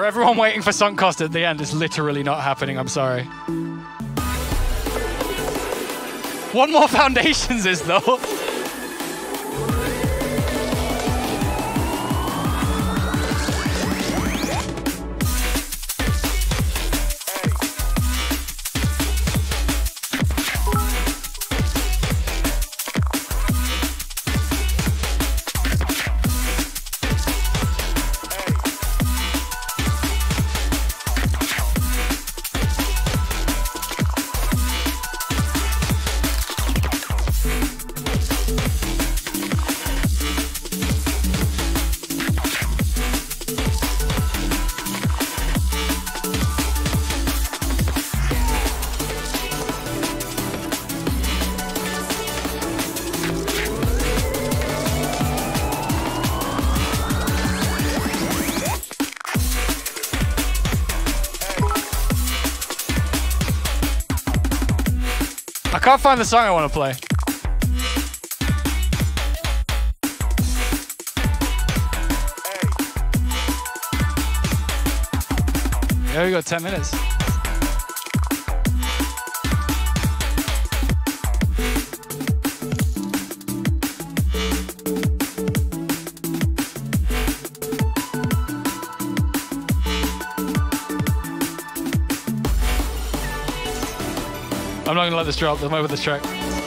For everyone waiting for sunk cost at the end, it's literally not happening. I'm sorry. One more Foundations is though. I can't find the song I want to play. Yeah, we got 10 minutes. I'm not gonna let this drop. I'm over this track.